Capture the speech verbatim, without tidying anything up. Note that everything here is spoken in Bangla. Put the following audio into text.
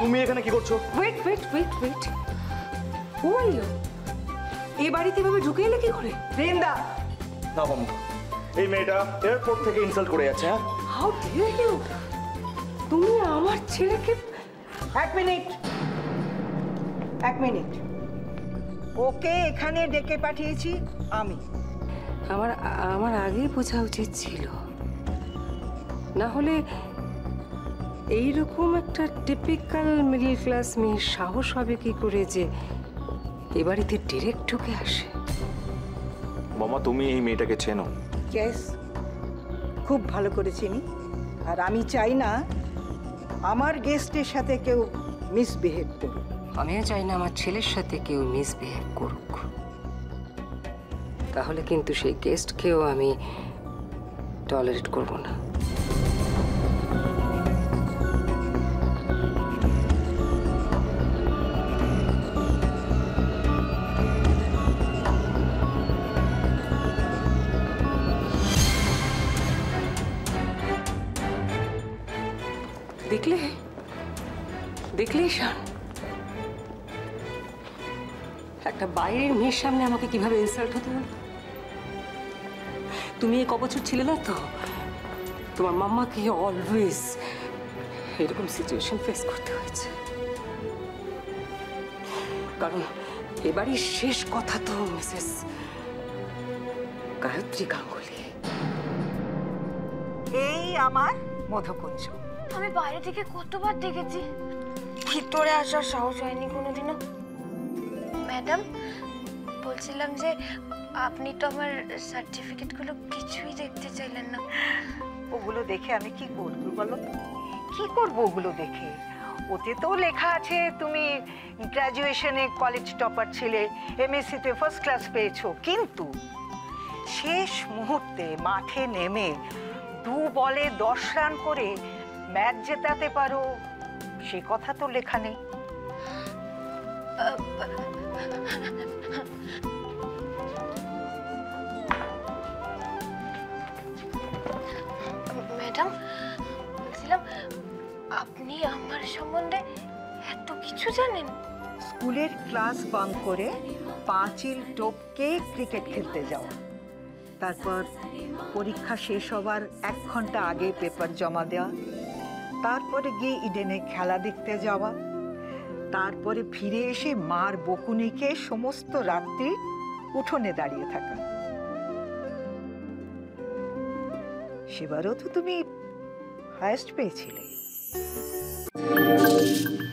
তুমি এখানে কি করছো? Wait wait wait wait who are you? এই বাড়িতে এভাবে ঢুকে এলে কি করে? বৃন্দা, না মাম্মা, এই মেয়েটা এয়ারপোর্ট থেকে ইনসাল্ট করে যাচ্ছে। হ্যাঁ, হাউ ডিয়ার ইউ? তুমি আমার ছেলেকে... এক মিনিট এক মিনিট ওকে এখানে ডেকে পাঠিয়েছি আমি। আমার আমার আগেই বোঝা উচিত ছিল, না হলে এইরকম একটা টিপিক্যাল মিডল ক্লাস মেয়ের সাহস হবে কি করে যে এ বাড়িতে ডিরেক্ট ঢুকে আসে? মাম্মা তুমি এই মেয়েটাকে চেনো? ইয়েস, খুব ভালো করে চিনি। আর আমি চাই না আমার গেস্টের সাথে কেউ মিসবিহেভ করুক। আমিও চাই না আমার ছেলের সাথে কেউ মিসবিহেভ করুক। তাহলে কিন্তু সেই গেস্টকেও আমি টলারেট করব না। দেখলে দেখলে ঈশান, একটা বাইরের মেয়ের সামনে আমাকে কিভাবে ইনসাল্ট হতে হলো। তুমি এক বছর ছিলে না তো, তোমার মাম্মাকে অলওয়েজ এরকম সিচুয়েশন ফেস করতে হয়েছে, কারণ এবারই শেষ কথা তো মিসেস গায়ত্রী গাঙ্গুলি। এই আমার মধুকুঞ্জ। আমি বাইরে থেকে কতবার দেখেছি, ভিতরে আসার সাহস হয়নি কোনোদিনও। ম্যাডাম, বলছিলাম যে আপনি তো আমার সার্টিফিকেটগুলো কিছুই দেখতে চাইলেন না। ওগুলো দেখে আমি কি করবো বলো? কি করবো ওগুলো দেখে? ওতে তো লেখা আছে তুমি গ্র্যাজুয়েশনে কলেজ টপার ছিলে, এমএসসিতে ফার্স্ট ক্লাস পেয়েছো, কিন্তু শেষ মুহূর্তে মাঠে নেমে দু বলে দশ রান করে ম্যাচ জেতাতে পারো, সে কথা তো লেখা নেই। ম্যাডাম, বলছিলাম আপনি আমার সম্বন্ধে এত কিছু জানেন? স্কুলের ক্লাস বাঙ্ক করে পাঁচিল টপকে ক্রিকেট খেলতে যাওয়া, তারপর পরীক্ষা শেষ হবার এক ঘন্টা আগে পেপার জমা দেওয়া, তারপরে গিয়ে ইডেনে খেলা দেখতে যাওয়া, তারপরে ফিরে এসে মার বকুনি খেয়ে সমস্ত রাত্রি উঠোনে দাঁড়িয়ে থাকা। সেবারও তো তুমি হায়েস্ট পেয়েছিলে।